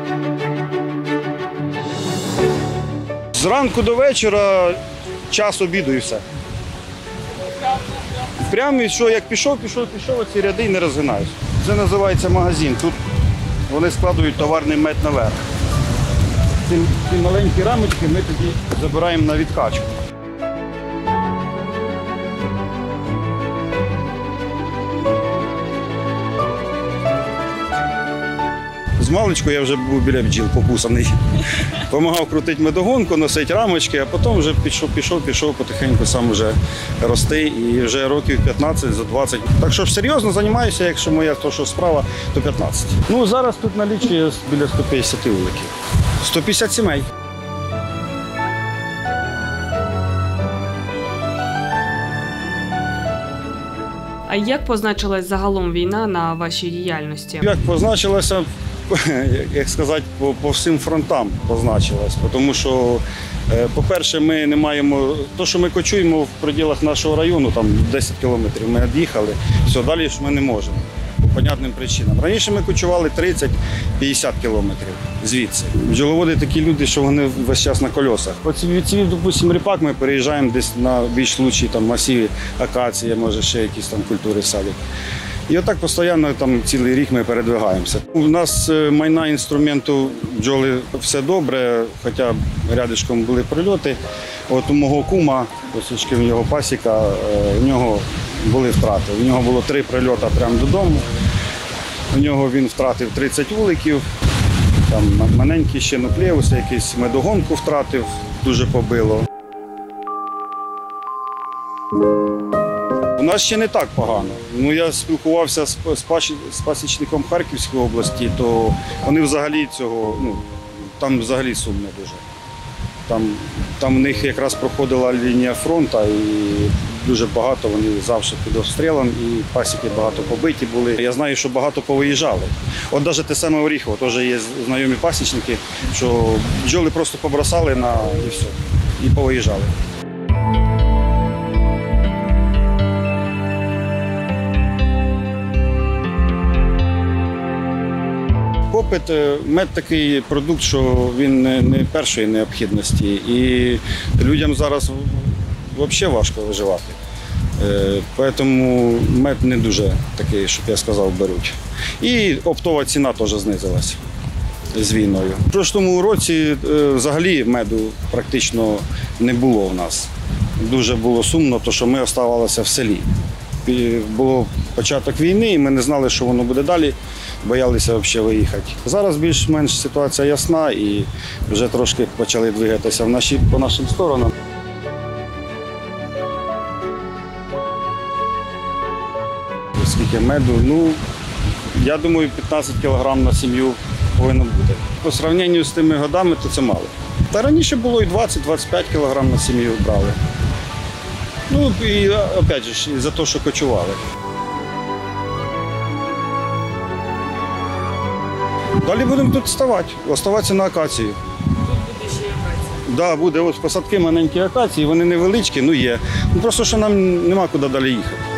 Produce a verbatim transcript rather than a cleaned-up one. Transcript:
Зранку до вечора час обіду і все. Прямо, що як пішов, пішов, пішов, ці ряди і не розгинаюсь. Це називається магазин. Тут вони складують товарний мед наверх. Ці, ці маленькі рамочки ми тоді забираємо на відкачку. З маличку я вже був біля бджіл покусаний. Помагав крутити медогонку, носити рамочки, а потім вже пішов, пішов, пішов потихеньку сам вже рости і вже років п'ятнадцять за двадцять. Так що ж серйозно займаюся, якщо моя то, що справа, то п'ятнадцять. Ну зараз тут налічує біля сто п'ятдесят вуликів. сто п'ятдесят сімей. А як позначилась загалом війна на вашій діяльності? Як позначилася, як сказати, по, по всім фронтам позначилась. Тому що, по-перше, ми не маємо, то, що ми кочуємо в пределах нашого району, там десять кілометрів ми від'їхали, все, далі ж ми не можемо, по понятним причинам. Раніше ми кочували тридцять-п'ятдесят кілометрів звідси. Бджоловоди такі люди, що вони весь час на колесах. От від цвів, допустимо, ріпак ми переїжджаємо десь на більш лучші там масиві, акації, може ще якісь там культури садять. І отак постійно там цілий рік ми передвигаємося. У нас майна інструменту бджоли все добре, хоча рядишком були прильоти. От у мого кума, ось в його пасіка, у нього були втрати. У нього було три прильоти прямо додому. У нього він втратив тридцять вуликів, там маленький ще нуклеус, якийсь медогонку втратив, дуже побило. У нас ще не так погано. Ну, я спілкувався з, з пасічником Харківської області, то вони взагалі цього, ну, там взагалі сумно дуже. Там, там в них якраз проходила лінія фронту і дуже багато вони завжди під обстрілом, і пасіки багато побиті були. Я знаю, що багато повиїжджали. От навіть те саме Оріхово, теж є знайомі пасічники, що бджоли просто побросали на і все, і повиїжджали. Попит, мед такий продукт, що він не першої необхідності. І людям зараз взагалі важко виживати. Тому мед не дуже такий, щоб я сказав, беруть. І оптова ціна теж знизилась з війною. В прошлому році взагалі меду практично не було у нас. Дуже було сумно, тому що ми залишалися в селі. Було початок війни, і ми не знали, що воно буде далі, боялися взагалі виїхати. Зараз більш-менш ситуація ясна і вже трошки почали двигатися в наші, по нашим сторонам. Скільки меду? Ну, я думаю, п'ятнадцять кілограм на сім'ю повинно бути. По порівнянню з тими годами, то це мало. Та раніше було і двадцять-двадцять п'ять кілограм на сім'ю брали. Ну, і, опять же, за те, що кочували. Далі будемо тут ставати, оставатися на акації. Тут буде ще акація? Так, да, буде. Ось посадки маленькі акації, вони невеличкі, ну є. Ну, просто, що нам нема куди далі їхати.